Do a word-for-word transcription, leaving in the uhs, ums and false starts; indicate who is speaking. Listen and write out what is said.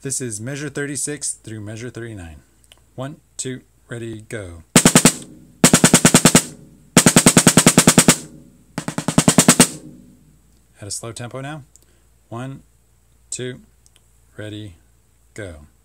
Speaker 1: This is measure thirty-six through measure thirty-nine. One, two, ready, go. At a slow tempo now. One, two, ready, go.